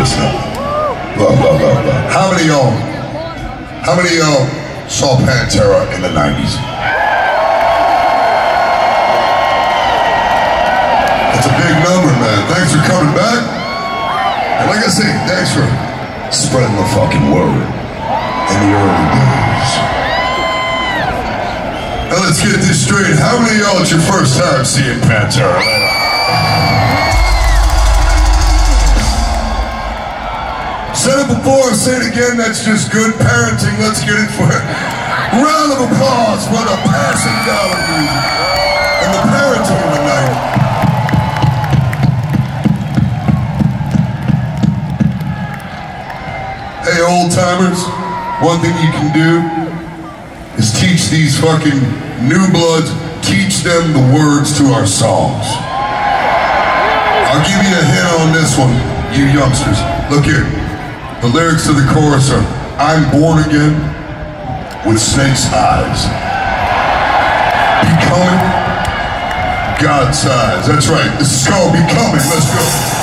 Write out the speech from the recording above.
listen up. Look. How many of y'all saw Pantera in the 90s? That's a big number, man. Thanks for coming back. And like I say, thanks for spreading the fucking word in the early days. Now let's get this straight. How many of y'all it's your first time seeing Pantera? Said it before, say it again, that's just good parenting. Let's get it for a round of applause for the passing down of music and the parenting of the night. Hey, old timers, one thing you can do is teach these fucking new bloods, teach them the words to our songs. I'll give you a hint on this one, you youngsters. Look here. The lyrics to the chorus are, I'm born again with snake's eyes. Becoming God size. That's right. This is called Becoming. Let's go.